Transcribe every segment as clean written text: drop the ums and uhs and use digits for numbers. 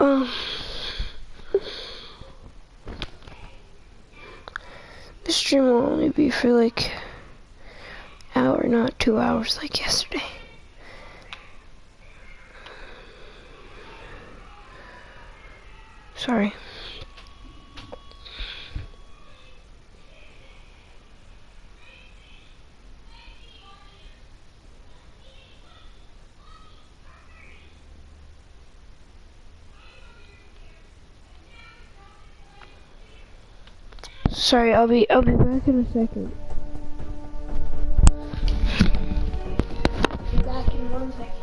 Um, the stream will only be for like an hour, not 2 hours like yesterday. Sorry. Sorry, I'll be back in a second. Be back in 1 second.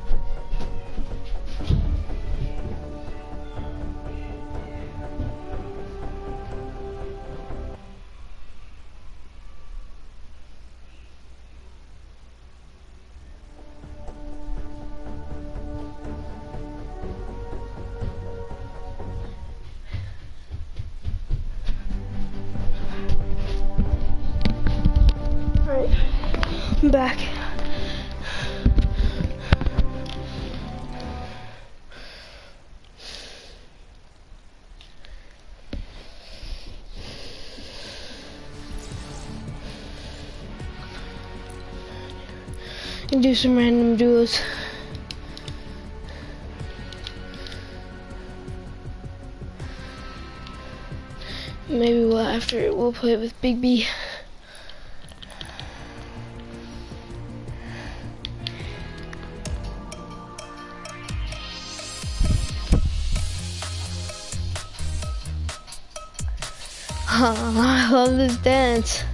Alright, I'm back. And do some random duos. Maybe we'll play it with Big B. Oh, I love this dance.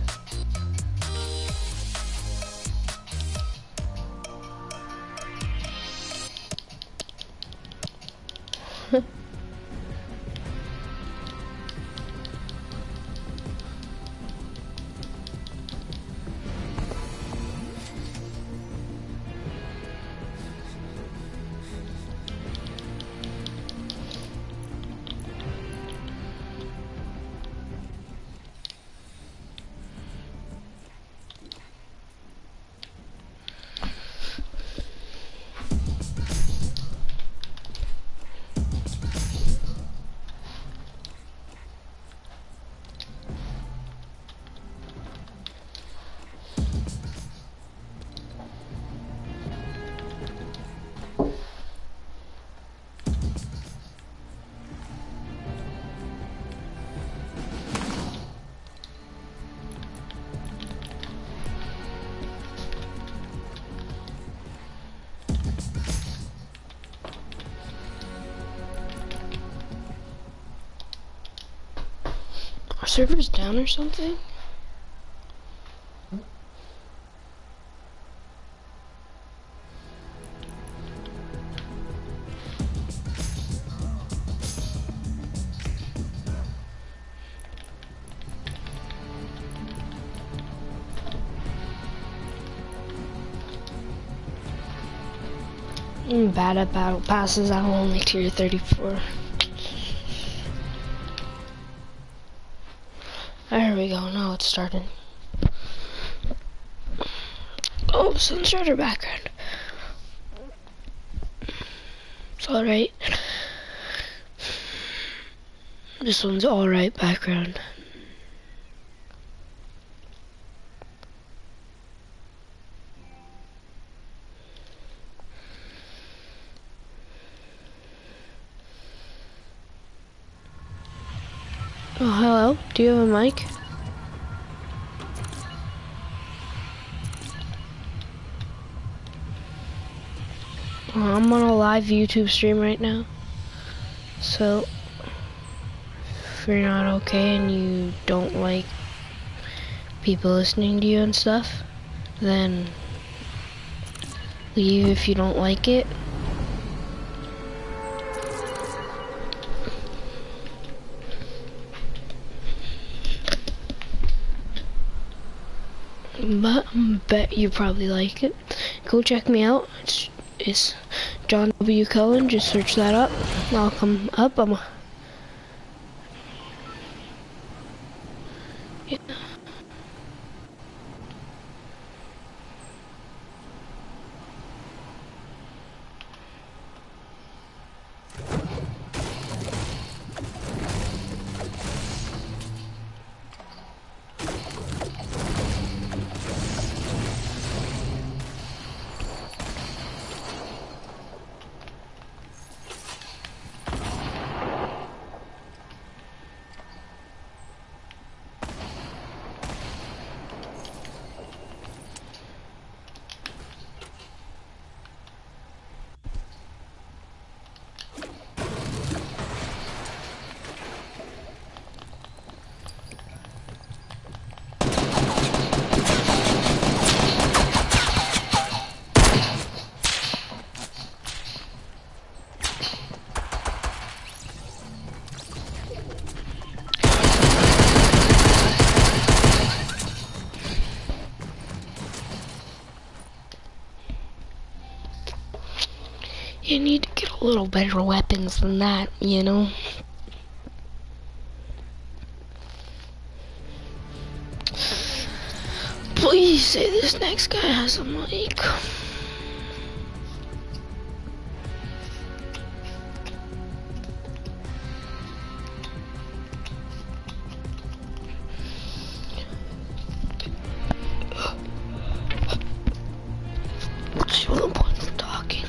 Are servers down or something? I'm bad at battle passes. I'm only tier 34. There we go. Now it's starting. Oh, Sunstarter background. It's alright. This one's alright background. Oh, hello. Do you have a mic? I'm on a live YouTube stream right now. So, if you're not okay and you don't like people listening to you and stuff, then leave if you don't like it. But I bet you probably like it. Go check me out. It's John W. Cohen. Just search that up. I'll come up. Yeah. You need to get a little better weapons than that, you know? Please say this next guy has a mic. What's the point of talking?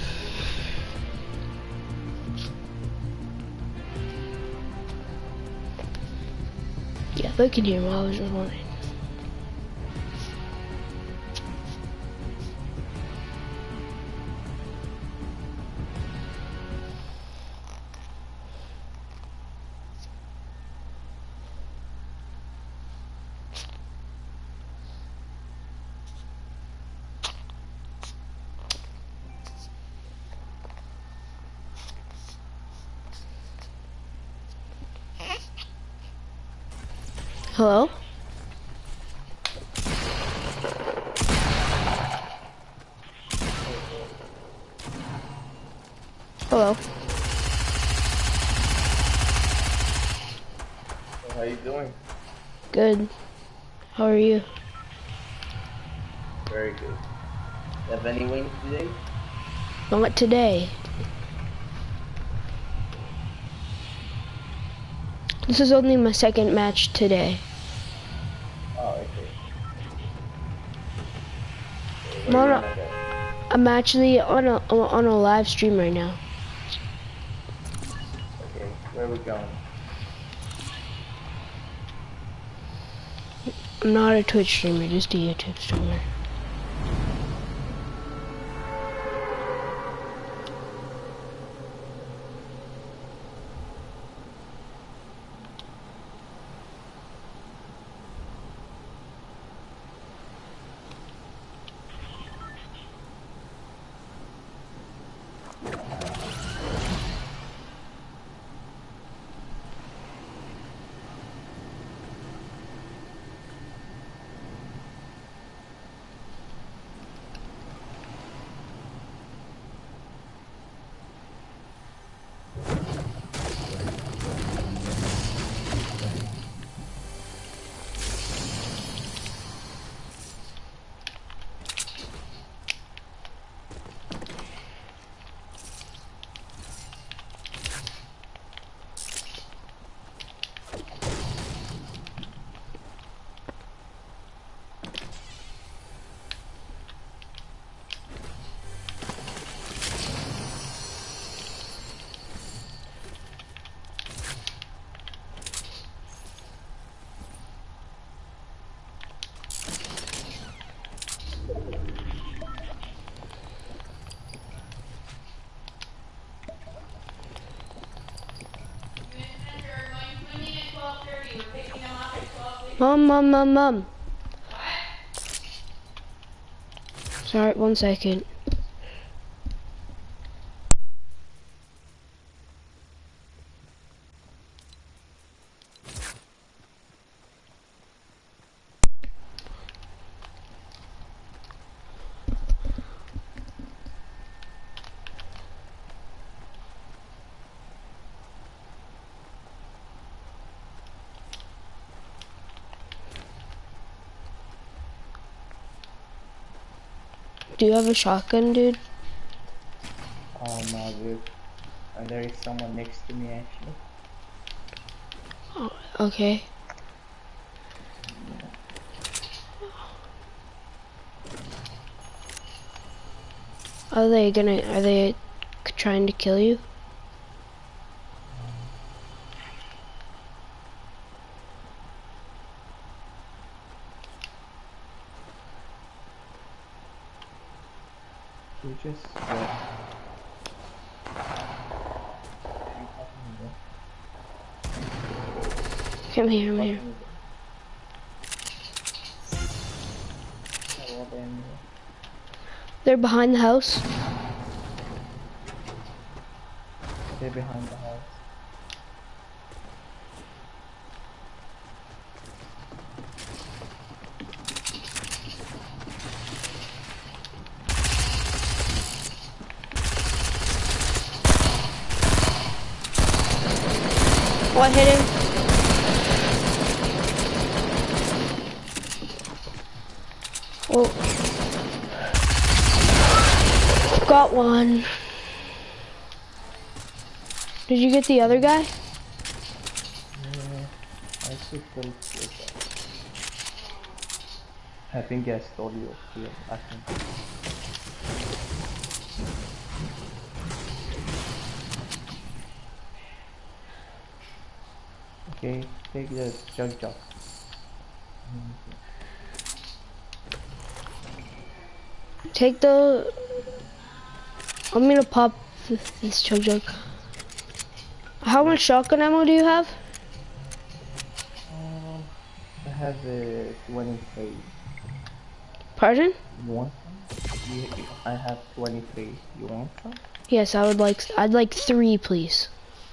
Yeah, they can hear me. I was just wondering. Hello? Hello? How you doing? Good. How are you? Very good. You have any wins today? Not today. This is only my second match today. Oh, okay. I'm, I'm actually on a live stream right now. Okay, where are we going? I'm not a Twitch streamer, just a YouTube streamer. Mom. Sorry, 1 second. Do you have a shotgun, dude? No, dude. There is someone next to me, actually. Oh, okay. Are they trying to kill you? You just... Come here. They're behind the house. They're behind the house. Oh, I hit him. Oh. Got one. Did you get the other guy? Yeah, I should kill this guy. I think I stole your kill. I think. Okay, take the jug jug. Take the... I'm gonna pop this chug jug. How much shotgun ammo do you have? I have a 23. Pardon? You want some? I have 23. You want some? Yes, I'd like 3, please.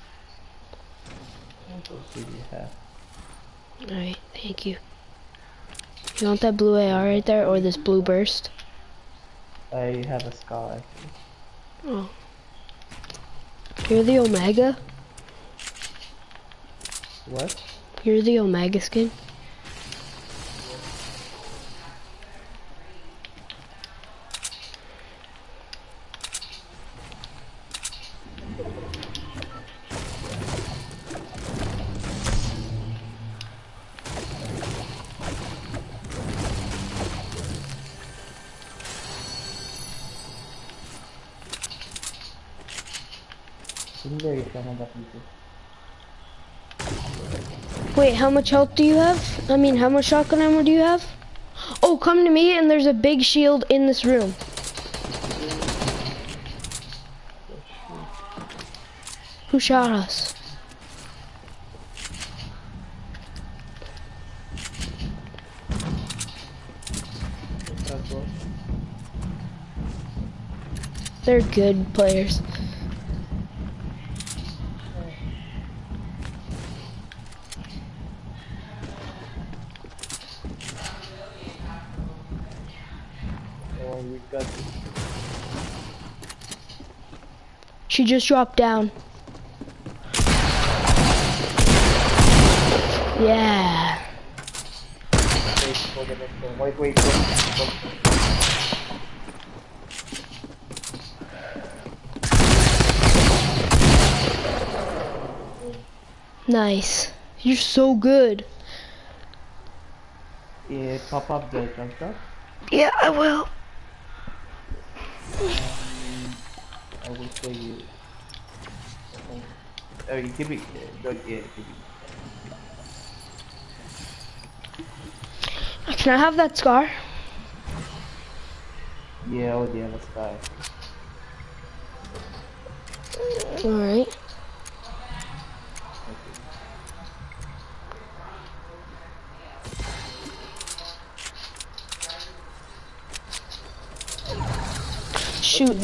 I'll go see you have. Alright, thank you. You want that blue AR right there, or this blue burst? I have a scar actually. Oh. You're the Omega? What? You're the Omega skin? I think there is some other people. Wait, how much health do you have? I mean, how much shotgun ammo do you have? Oh, come to me, and there's a big shield in this room. Who shot us? They're good players. Oh, we got it. She just dropped down. Yeah. Wait for the next one. Wait. Nice. You're so good. Yeah, pop up the jump shot. Yeah, I will. I will show you. Oh, you give me. Give me. Can I have that scar? Yeah, oh, the other sky. Alright. Shoot.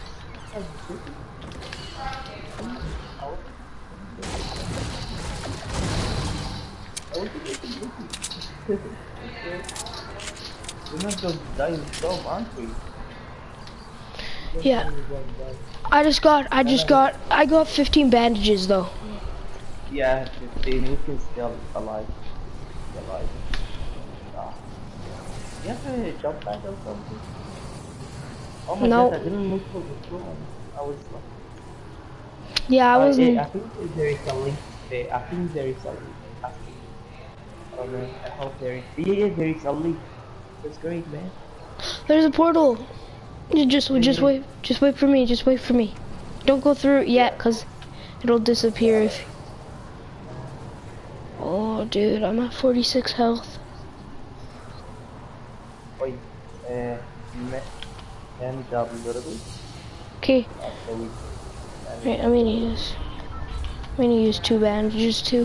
We're not just dying dumb, aren't we? Yeah. I got 15 bandages though. Yeah, 15. We can still alive. Alive. Ah. You have a jump pad or something? Oh my No. god, I didn't look for the one. I was like... Yeah, I wasn't. I think there is a link there. I think there is a link. Oh man, I hope there is. Yeah, there is a link. That's great, man. There's a portal. You just wait for me. Just wait for me. Don't go through it yet, cause it'll disappear if. Oh, dude, I'm at 46 health. Wait, can you drop a little bit? Okay. After we. Right, I'm gonna use 2 bandages too.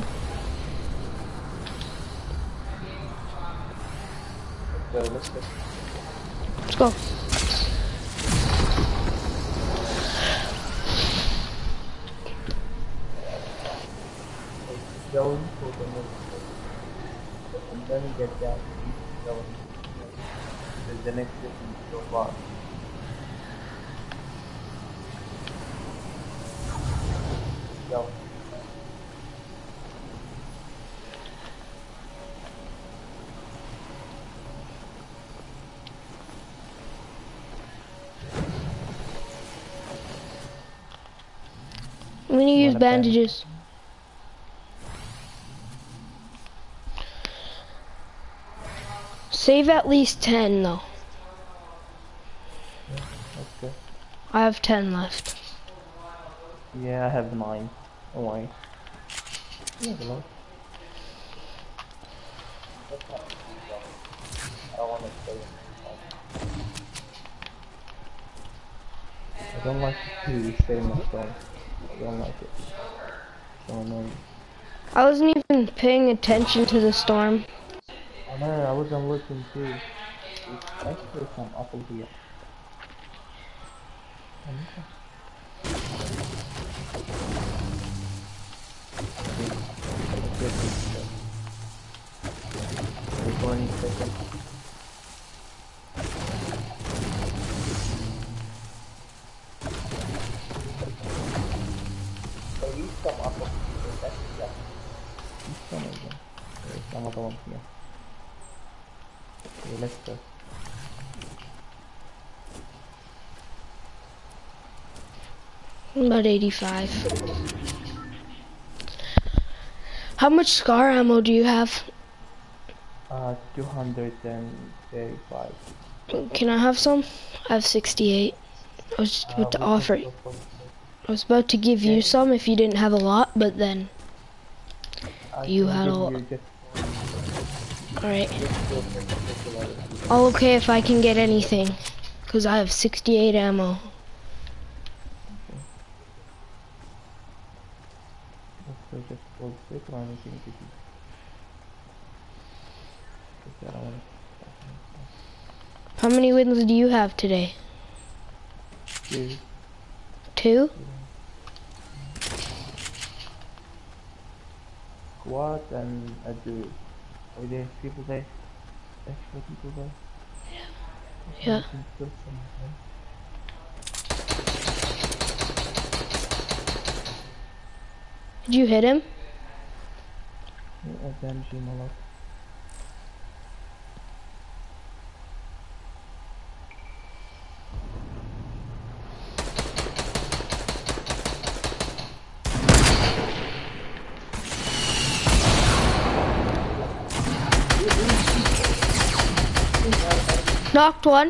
Let's go. Let's go. Going for the next. And then we get that. Going. The next system is so far. Go. I'm gonna use Wanna ban- bandages. Save at least 10 though. That's good. I have 10 left. Yeah, I have 9. Don't worry. You have a lot. That's not easy, though. I don't want to stay in this. I don't like to stay in my storm. I don't like it. So annoying. I wasn't even paying attention to the storm. I know, I wasn't looking too. It's actually some apple here. Recording second. So use some apple. Yeah. Use some of them. There's some other ones here. Okay, let's go. About 85. How much scar ammo do you have? 235. Can I have some? I have 68. I was just about to We can offer. go for I was about to give you some if you didn't have a lot, but then you had a lot. Alright. All okay if I can get anything, because I have 68 ammo. Just hold quick or anything to do. I don't want How many wins do you have today? to. 2? Squad and a duo. Are there people there? Extra people there? Yeah. You can kill someone, right? Did you hit him? Yeah, damage him a lot. Knocked one.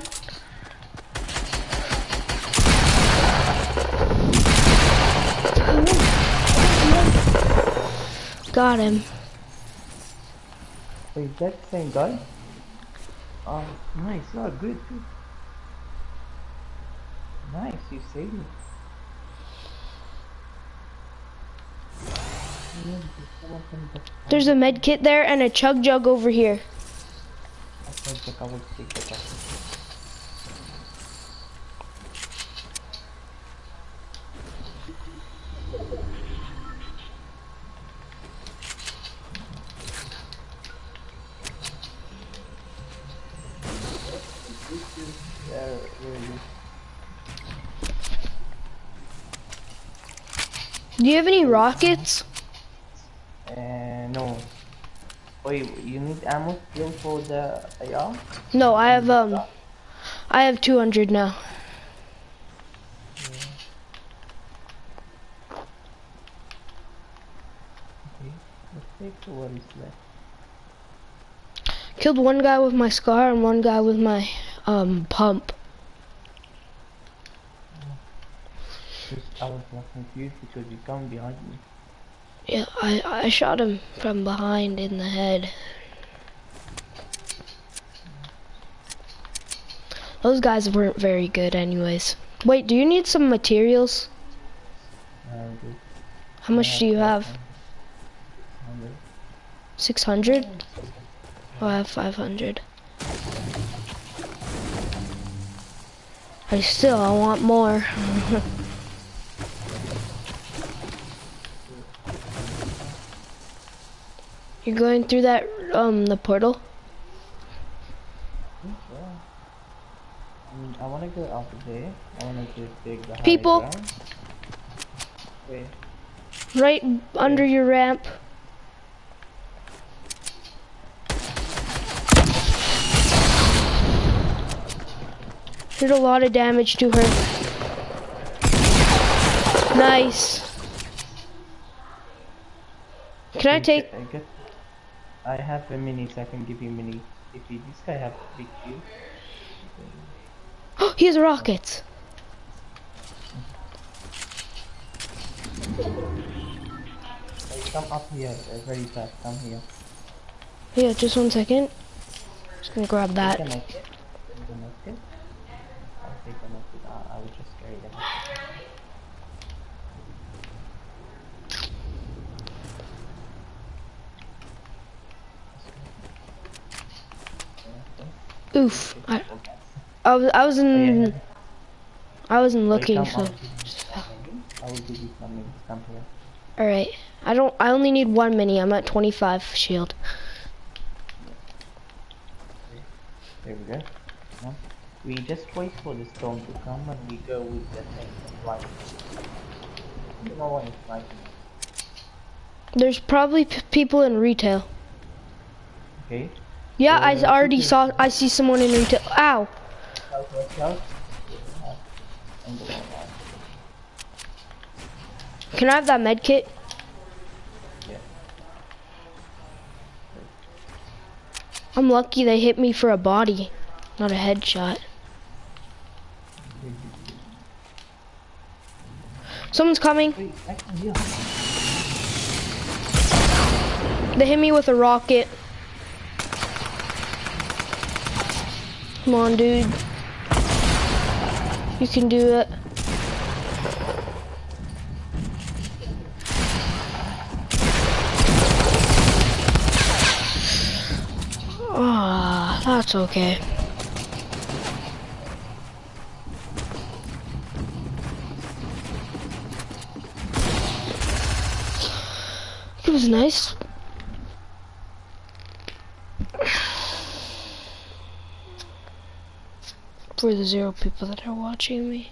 Got him. Wait, is that the same guy? Oh, nice. Oh, good, good. Nice, you saved me. There's a med kit there and a chug jug over here. I will take that up. Yeah, really. Do you have any rockets? No. Wait, you need ammo still for the AR? No, I have 200 now. Okay, let's take what is left. Killed one guy with my scar and one guy with my pump. I was more confused because you come behind me. Yeah, I shot him from behind in the head. Those guys weren't very good anyways. Wait, do you need some materials? Good. How much do you have? 600? Oh, I have 500. I want more. You're going through that, the portal? I wanna go out there. I wanna just take the high People. ground. Wait. Right under your ramp. Did a lot of damage to her. Nice. Can I Okay, take? I have a mini, so I can give you mini. If you, this guy have big shield. Oh, he has rockets. Hey, come up here very fast. Come here. Yeah, just 1 second. Just gonna grab Take that. a medkit. Take a medkit. I'll take a medkit. I will just carry the medkit. Okay. Oof. Okay. Full gas. I was Oh yeah, in. yeah. I wasn't Wait, looking, come. I so. will give you some minis. I will give you some minis. Come here. All right. I only need 1 mini. I'm at 25 shield. Okay. There we go. Come on. We just wait for the storm to come and we go with the tank and fly. No one is sniping us. There's probably people in retail. Okay. Yeah, Take your I see someone in retail. Ow. watch out. Angle online. Can I have that med kit? Yeah. I'm lucky they hit me for a body, not a headshot. Someone's coming. Wait, I can heal. They hit me with a rocket. Come on, dude. You can do it. Ah, that's okay. It was nice. For the 0 people that are watching me.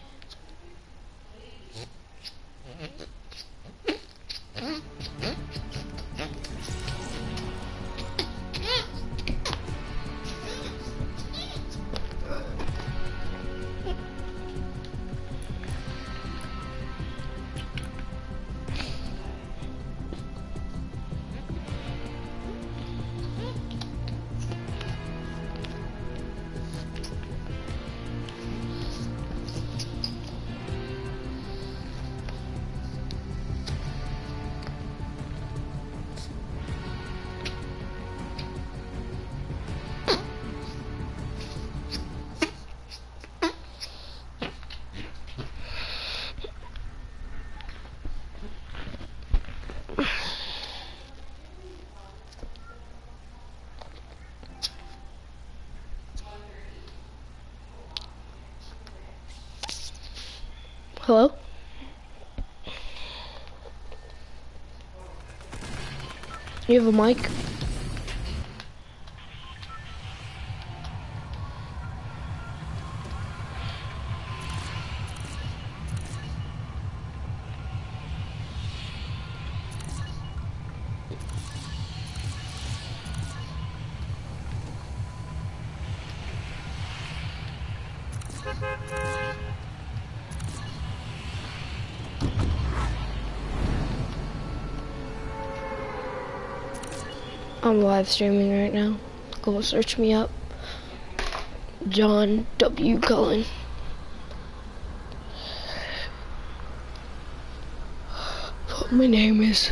Hello? You have a mic? I'm live streaming right now. Go search me up. John W. Cullen. What my name is.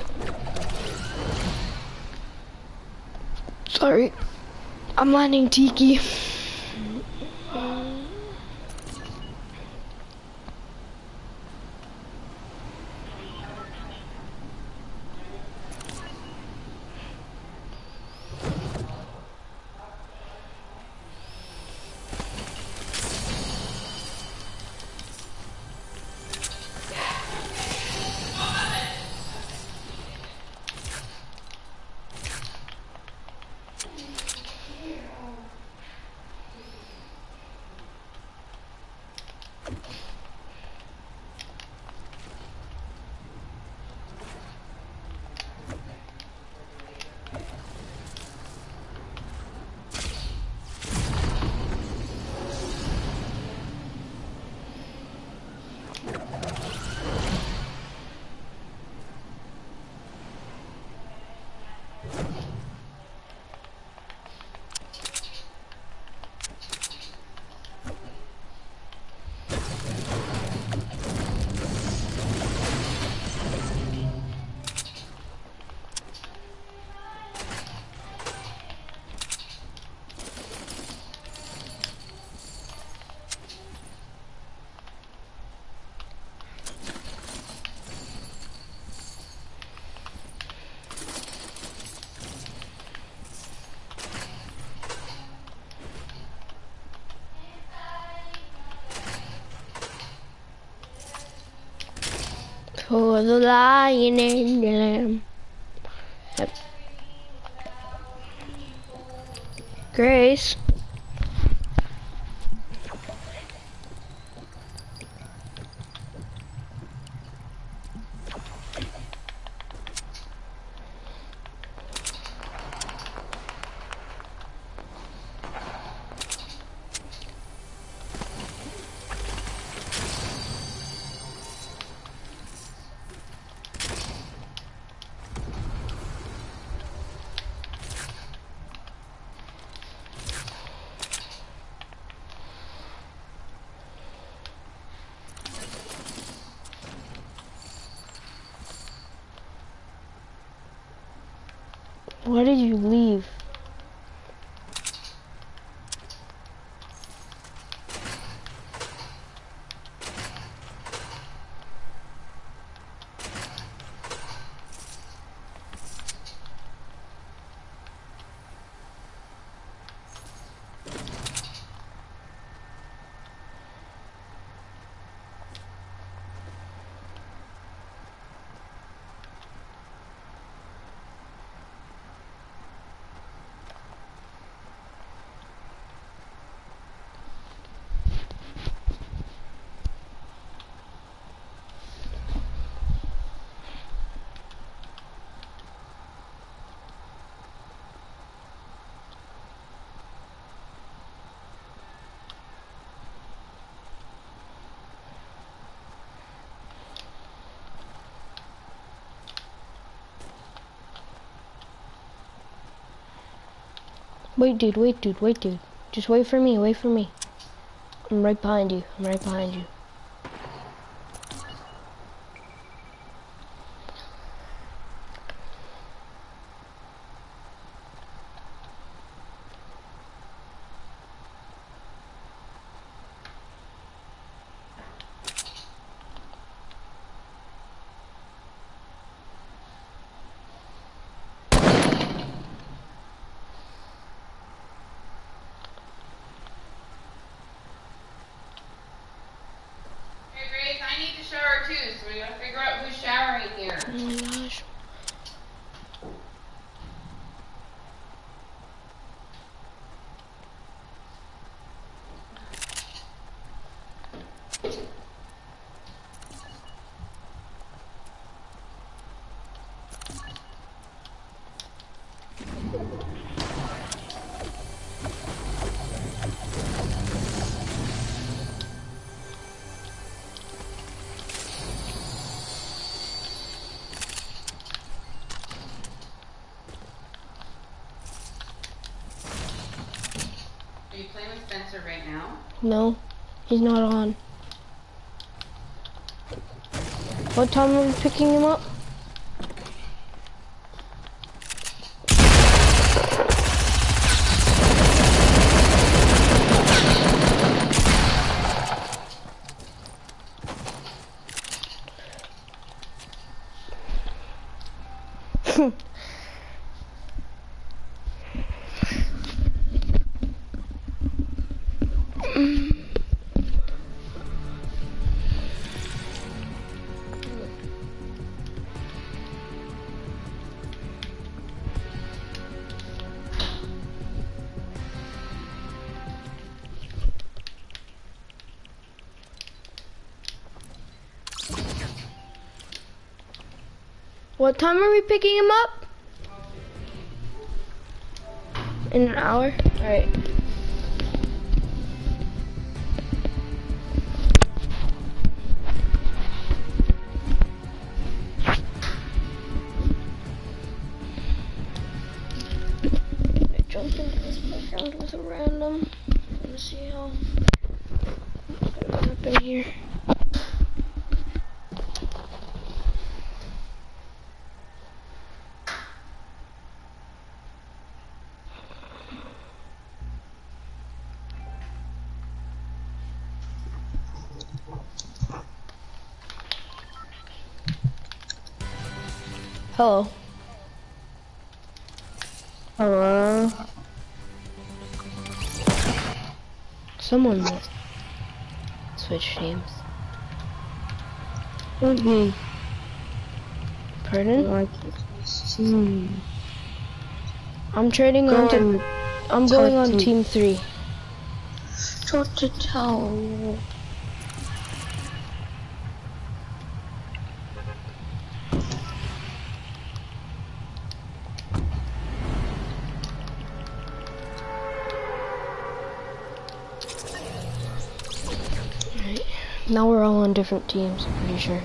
Sorry. I'm landing Tiki. For the lion and the lamb. Yep. Grace. Why did you leave? Wait, dude, wait, dude, wait, dude. Just wait for me, wait for me. I'm right behind you, I'm right behind you. So we gotta figure out who's showering here. Oh my gosh. Are you playing with Spencer right now? No, he's not on. What time are we picking him up? What time are we picking him up? In an hour? Alright. I jumped into this playground with a random. Let's see how what's gonna happen here. Hello. Hello? Someone must switch teams. Okay. Pardon? Like, I'm trading on to. I'm going on team 3. Short to tell. Right. Now we're all on different teams, I'm pretty sure.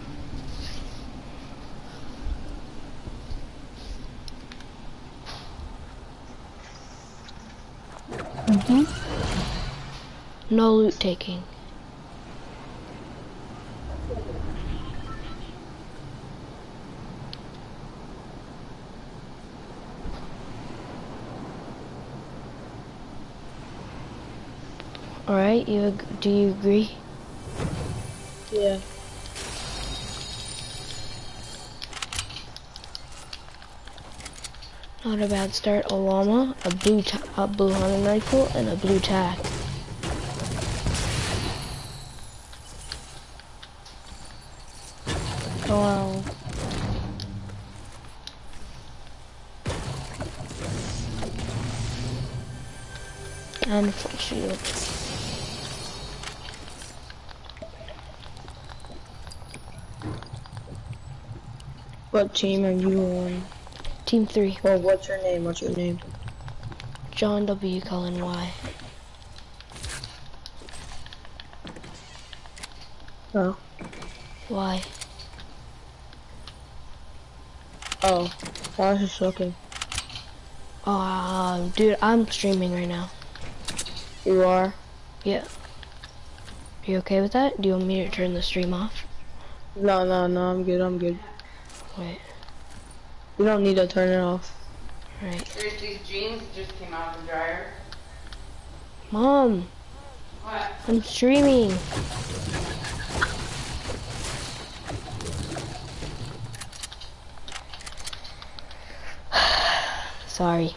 No loot taking. Alright, do you agree? Yeah. Not a bad start. A llama, a blue hunting rifle, and a blue tack. Oh, wow. And a full shield. What team are you on? Team 3. Well, what's your name? What's your name? John W. Cullen Y. Oh. Why? Oh. I was just looking. Dude, I'm streaming right now. You are? Yeah. Are you okay with that? Do you want me to turn the stream off? No, I'm good. Wait. You don't need to turn it off. Right. There's these jeans that just came out of the dryer. Mom, What? I'm streaming. Sorry.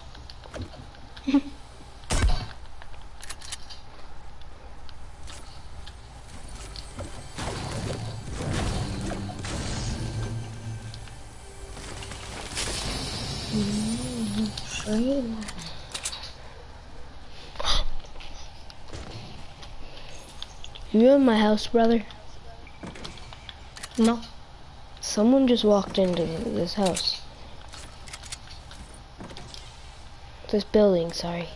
You in my house, brother? No. Someone just walked into this house. This building, sorry.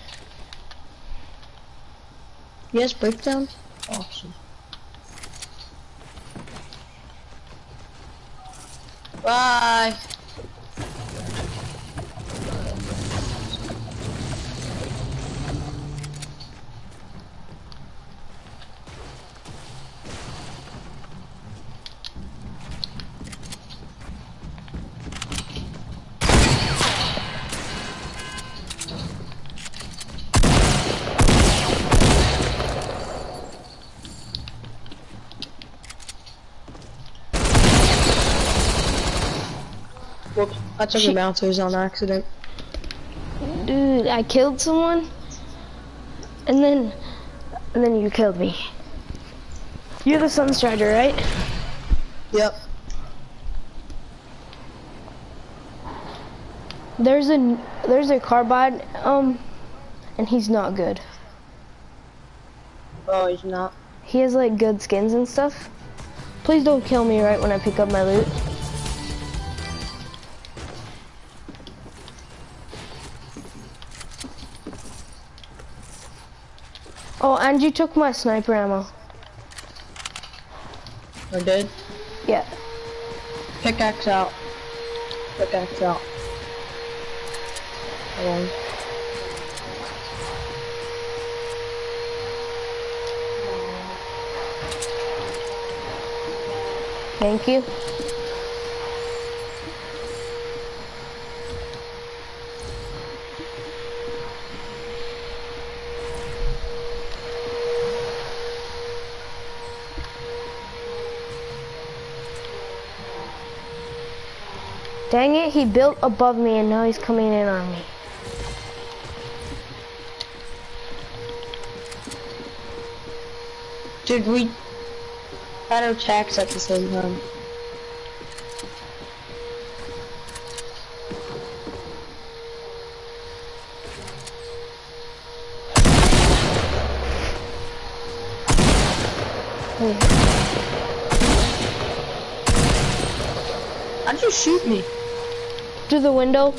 Yes, breakdown? Awesome. Bye. Whoops, I took the bouncers on accident. Dude, I killed someone, and then you killed me. You're the Sunstrider, right? Yep. There's a carbide, and he's not good. Oh, he's not. He has like good skins and stuff. Please don't kill me right when I pick up my loot. Oh, and you took my sniper ammo. I did? Yeah. Pickaxe out. Pickaxe out. Hold on. Thank you. Dang it, he built above me and now he's coming in on me. Dude, we had our attacks at the same time. Wait, How'd you shoot me? through the window.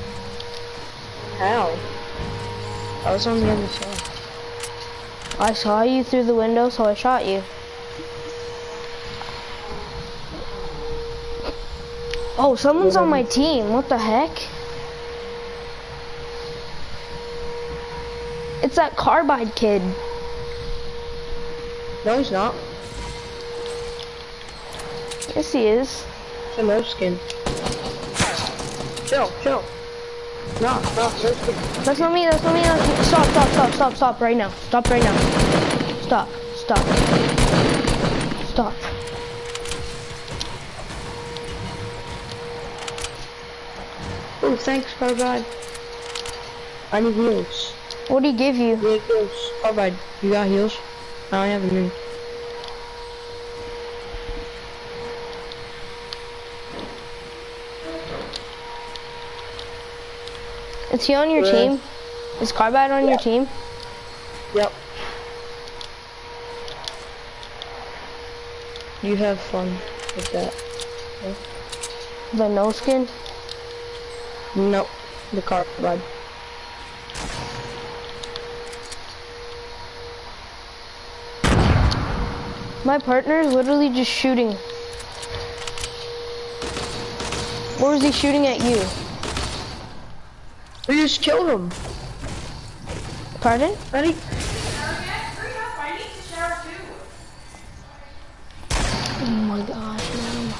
How? I was on the other side. I saw you through the window, so I shot you. Oh, someone's on my team. What the heck? It's that Carbide kid. No, he's not. Yes, he is. It's a no skin. Chill, chill. No, no skin. That's not me, that's not me, that's me. Stop, stop, stop, stop, stop right now. Stop right now. Stop, stop. Stop. Oh, thanks, Carbide. I need heals. What did he give you? I need heals. Carbide, you got heals? No, I haven't any. Is he on your Yeah. team? Is Carbide on your team? Yep. You have fun with that. The no skin? Nope. The Carbide. My partner is literally just shooting. Or is he shooting at you? We just killed him. Pardon? Ready? I need to shower too. Oh my gosh, man.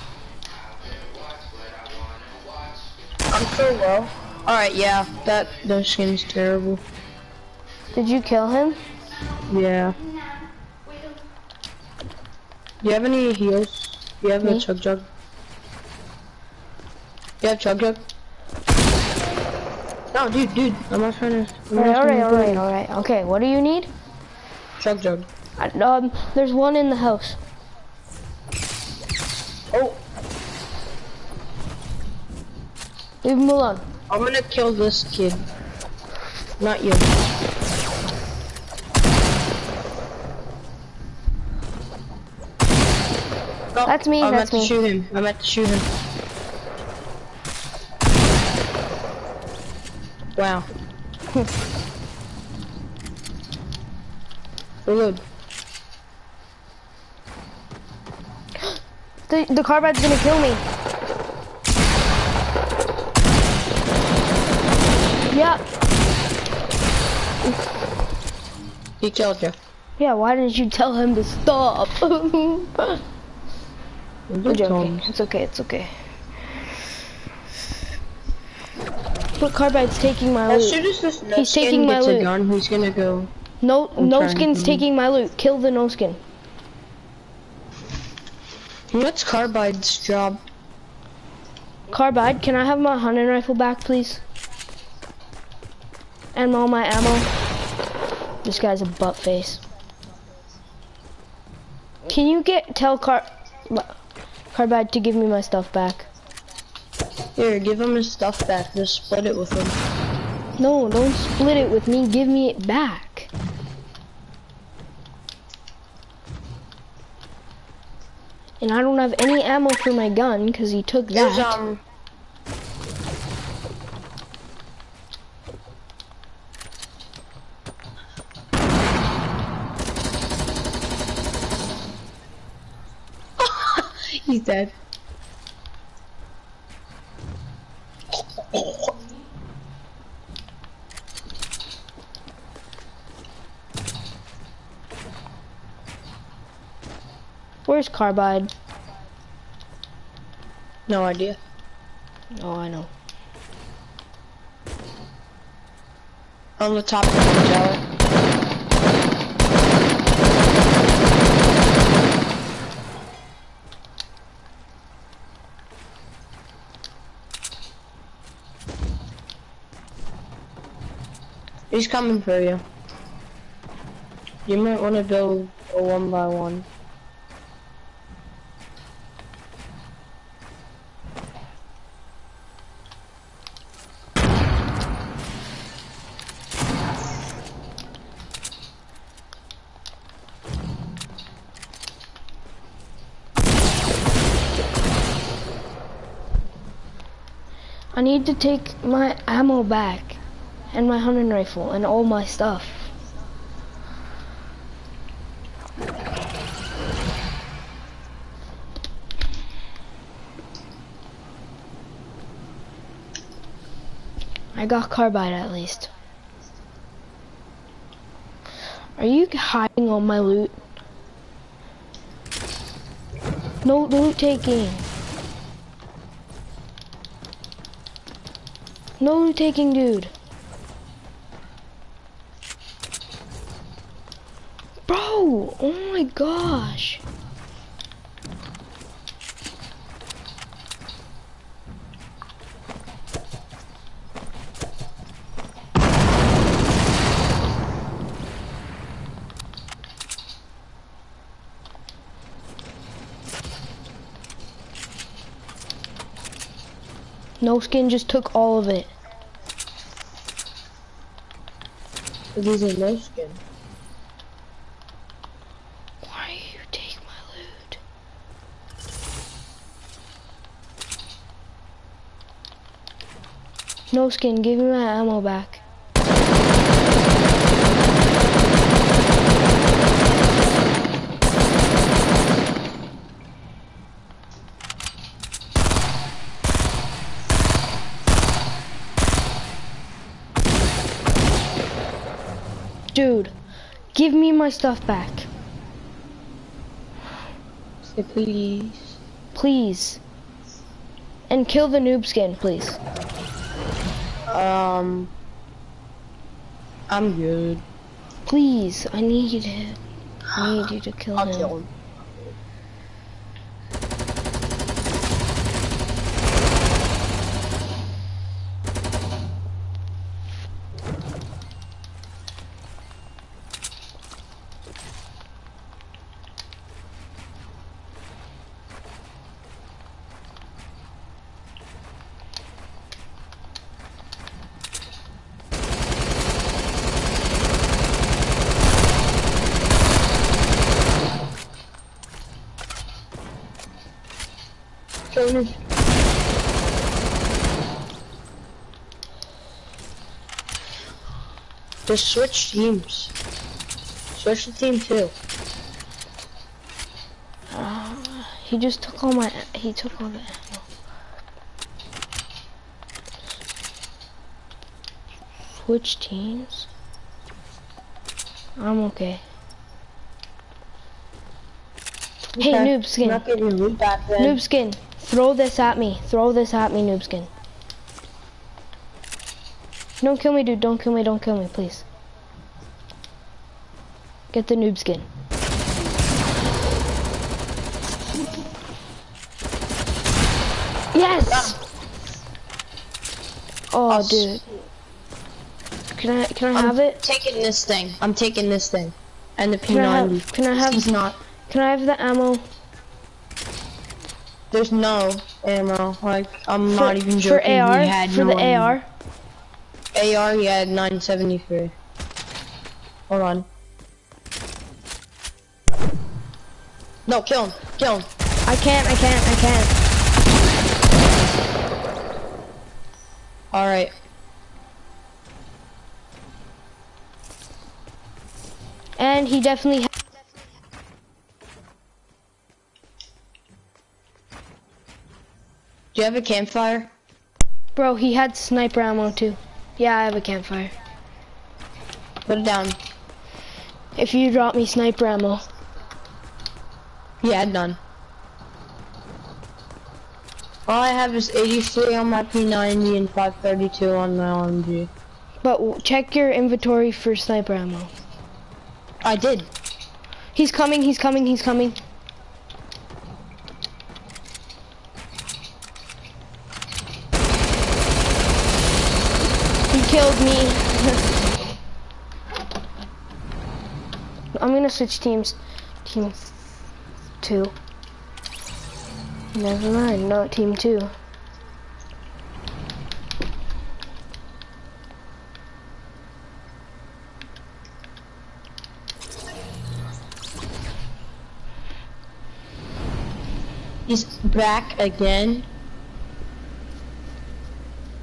I'm so low. Alright, yeah. That skin's terrible. Did you kill him? Yeah. Do you have any heals? Do you have Me? a chug jug? You have chug jug? No, dude, I'm not trying to. Alright. Okay, what do you need? Chug jug. There's one in the house. Oh, Leave him alone. I'm gonna kill this kid. Not you. Oh, That's me, I'm that's meant me. to shoot him. I'm meant to shoot him. Wow. Reload. The Carbide's gonna kill me. Yeah. He killed you. Yeah, why didn't you tell him to stop? I'm joking. It's okay, it's okay. But Carbide's taking my As loot. soon as this no He's skin taking my gets a loot. gun, he's gonna go. No trying skin's to- taking my loot. Kill the no skin. What's Carbide's job? Carbide, can I have my hunting rifle back, please? And all my ammo. This guy's a butt face. Can you tell Carbide to give me my stuff back? Here, give him his stuff back. Just split it with him. No, don't split it with me. Give me it back. And I don't have any ammo for my gun because he took There's that. He's dead. Where's Carbide? No idea. Oh, I know. On the top of the tower. He's coming for you. You might want to go a 1-by-1. I need to take my ammo back and my hunting rifle and all my stuff. I got carbide at least. Are you hiding all my loot? No loot taking. No loot taking, dude. Bro, oh my gosh. No Skin just took all of it. These are no skin. Why you take my loot? No Skin, give me my ammo back. Dude, give me my stuff back. Say please. Please. And kill the noob skin, please. I'm good. Please, I need you to kill I'll him. kill him. Just switch teams. Switch to team 2. He just took all my, he took all the ammo. Switch teams? I'm okay. Hey, Noob Skin. Not getting loot back then. Noob Skin, throw this at me. Throw this at me, Noob Skin. Don't kill me, dude. Don't kill me, please. Get the Noob Skin. Yes! Oh, dude. Can I have it? Taking this thing. I'm taking this thing. And the Can I P90. have, can I have, He's not. can I have the ammo? There's no ammo. Like, I'm not even joking. For AR? He had For no the ammo. AR? AR, he had 973. Hold on. No, kill him. Kill him. I can't. Alright. And he definitely Do you have a campfire? Bro, he had sniper ammo too. Yeah, I have a campfire. Put it down. If you drop me sniper ammo. He had none. All I have is 83 on my P90 and 532 on my LMG. But check your inventory for sniper ammo. I did. He's coming. He killed me. I'm gonna switch teams. Team 2. Never mind, not team 2. He's back again.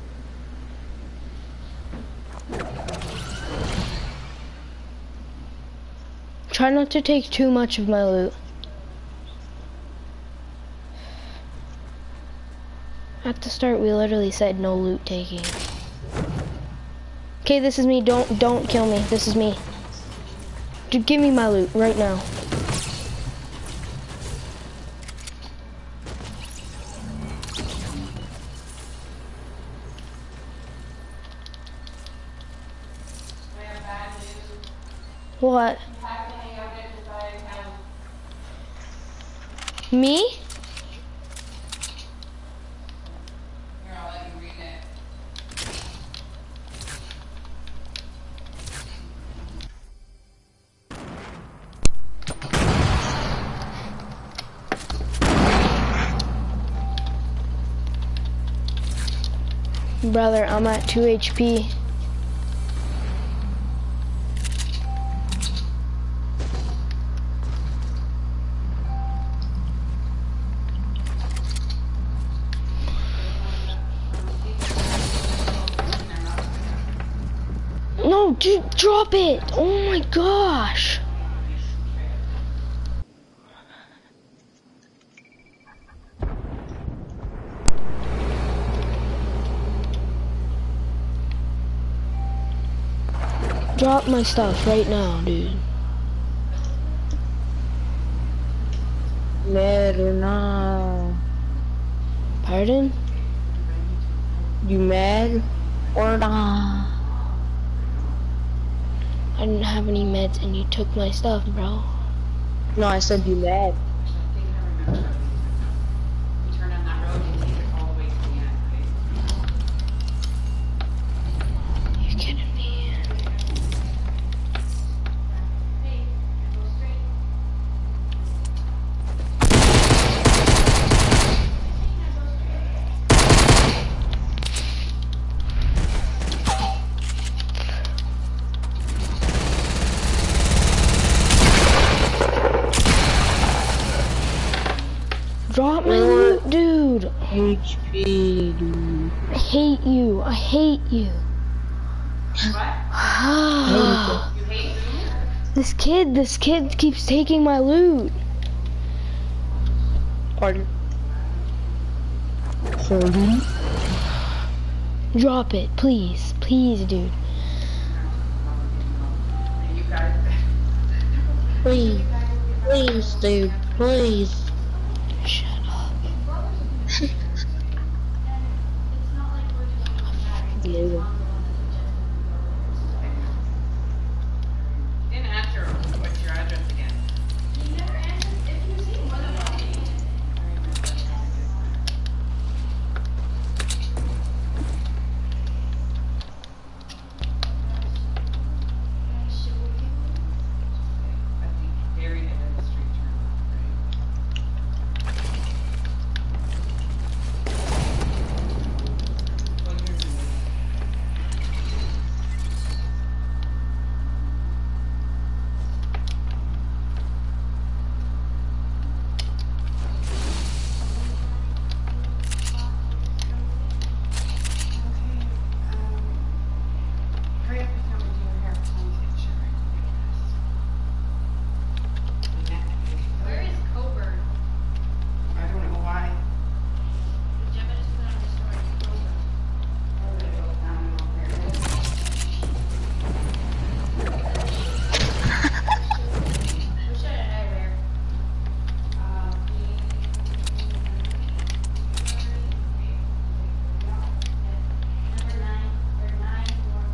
Try not to take too much of my loot. At the start, we literally said no loot taking. Okay, this is me. Don't kill me. This is me. Dude, give me my loot right now. What? Me? Brother, I'm at 2 HP. No, dude, drop it! Oh my gosh! Drop my stuff right now, dude. Mad or not? Pardon? You mad or not? I didn't have any meds and you took my stuff, bro. No, I said you mad. You're kidding me. Drop my loot, dude. HP, dude. I hate you. I hate you. You hate who? This kid keeps taking my loot. Pardon? Pardon? Drop it, please. Please, dude. You guys. Please. Please, dude. Please. Shut up. Yeah. Didn't answer what's your address again. You never answered if you see more than one thing. Buried it in the street hurry up and come and do your hair. Where is Coburn? I don't know why. Did Gemma just put on the story? Coburn. What should I wear? Number 9 or 9 or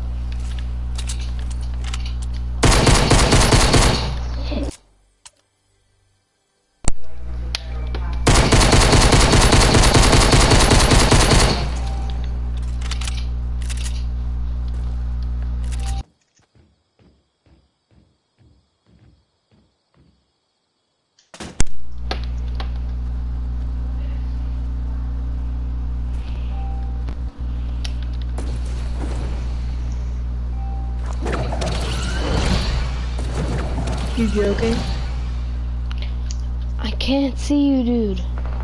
You joking? I can't see you, dude.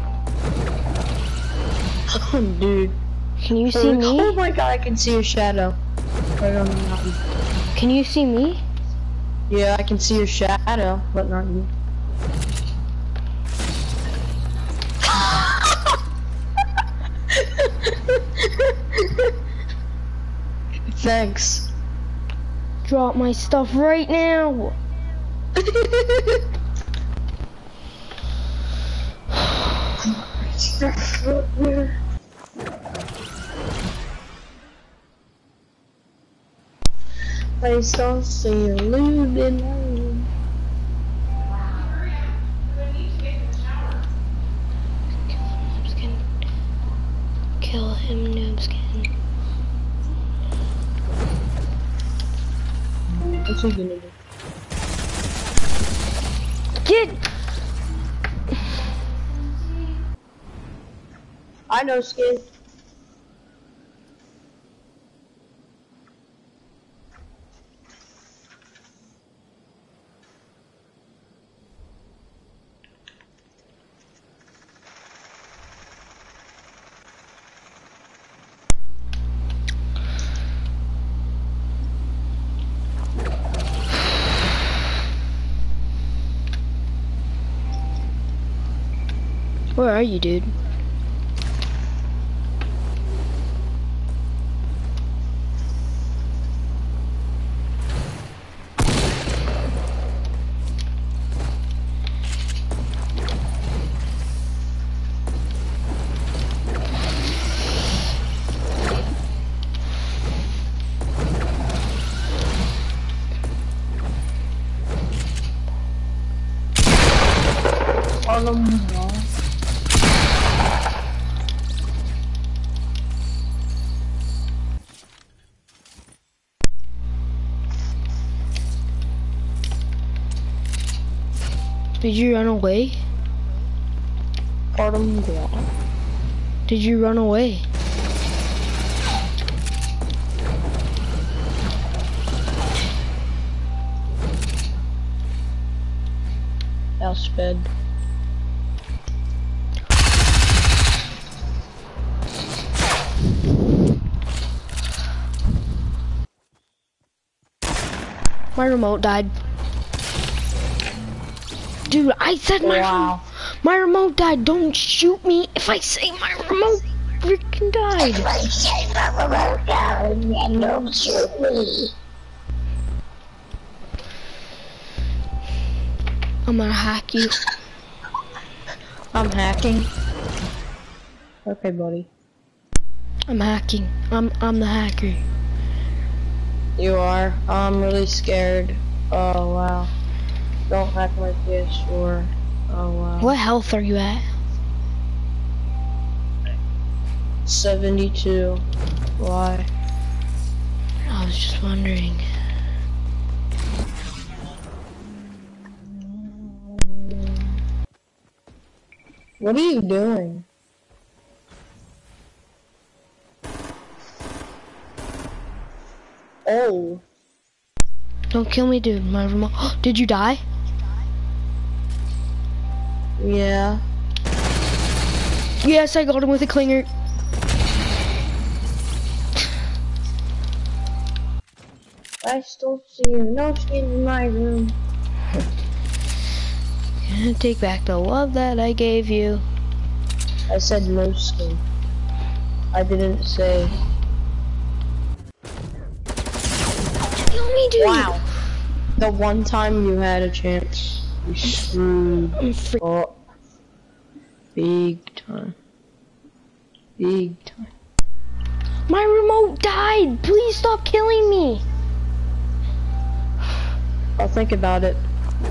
Dude. Can you see me? Oh my god, I can see your shadow. Right on the mountain. Can you see me? Yeah, I can see your shadow, but not you. Thanks. Drop my stuff right now. I saw see you losing. Hurry up. You're gonna need to get in the shower. Kill him, Noobskin. What's he gonna do? Get. I know, Skid. Where are you, dude? Did you run away? Pardon me. Did you run away? Elspeth. My remote died. Dude, I said Wow. my remote died. Don't shoot me if I say my remote freaking died. I say my remote down and don't shoot me. I'm gonna hack you. I'm hacking. Okay, buddy. I'm hacking. I'm the hacker. You are. I'm really scared. Oh wow. Don't hack my PS4. Oh wow. What health are you at? 72. Why? I was just wondering. What are you doing? Oh. Don't kill me, dude. My remote. Did you die? Yeah. Yes, I got him with a clinger. I still see you. No skin in my room. Gonna take back the love that I gave you. I said no skin. I didn't say. Kill me, dude. Wow. The one time you had a chance, you screwed I'm freak. up. Big time. Big time. My remote died. Please stop killing me. I'll think about it.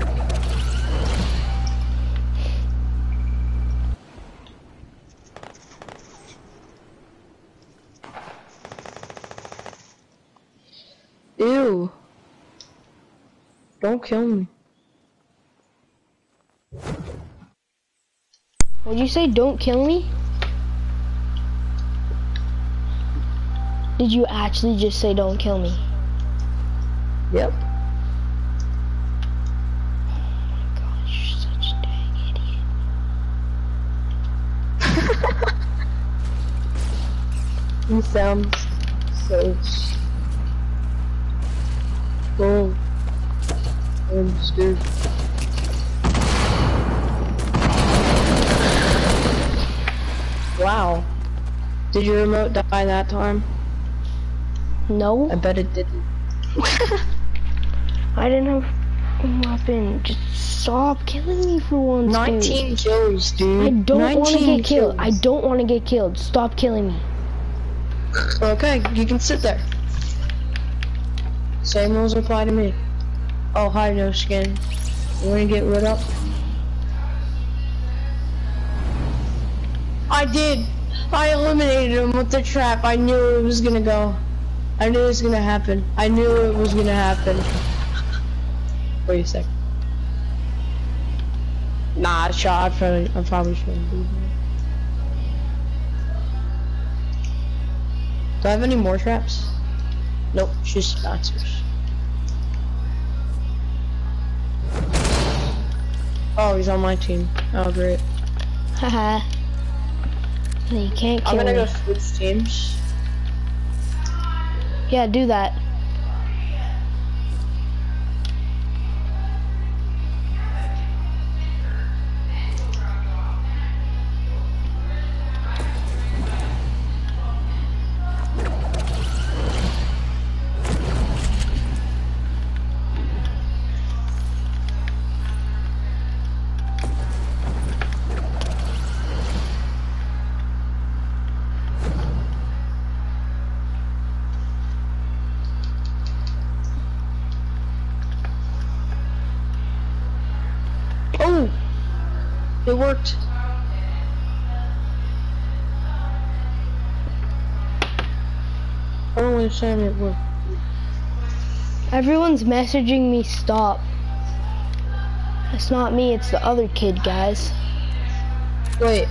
Ew. Don't kill me. Would you say don't kill me? Did you actually just say don't kill me? Yep. Oh my god, you're such a dang idiot. You sound so cool. I'm scared. Wow. Did your remote die that time? No, I bet it didn't. I didn't have a weapon. Just stop killing me for once, 19 kills, dude. I don't want to 19 get killed. kills. I don't want to get killed. Stop killing me. Okay, you can sit there. Same rules apply to me. Oh, hi, no skin. You wanna get rid of? I did. I eliminated him with the trap. I knew it was gonna go. I knew it was gonna happen. I knew it was gonna happen. Wait a sec. Nah, I shot. I probably shouldn't do that. Do I have any more traps? Nope, just sponsors. Oh, he's on my team. Oh, great. Haha. You can't kill I'm gonna me. go switch teams. Yeah, do that. Oh! It worked. I don't understand it worked. Everyone's messaging me stop. It's not me, it's the other kid, guys. Wait.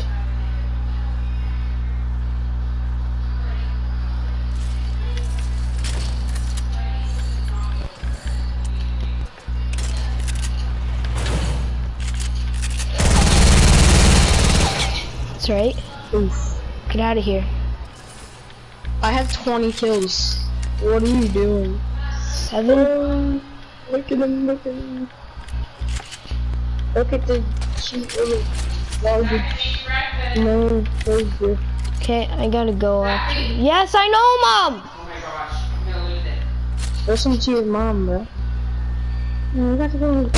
That's right. Oof. Get out of here. I have 20 kills. What are you doing? 7? Look at him, look at him. Look at the cute little garbage. No, where's your... Okay, I gotta go after. Yes, I know, Mom! Oh my gosh, I'm gonna lose it. Listen to your mom, bro. No, we got to go.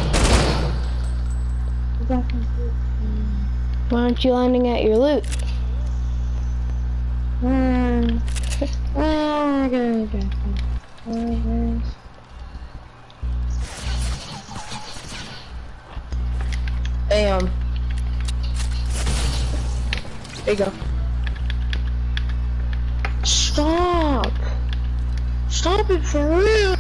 We got to go. Why aren't you landing at your loot? I gotta go. Bam. There you go. Stop! Stop it for real!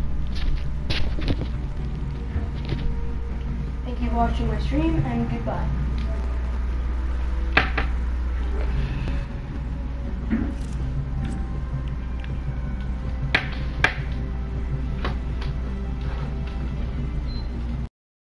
Thank you for watching my stream, and goodbye.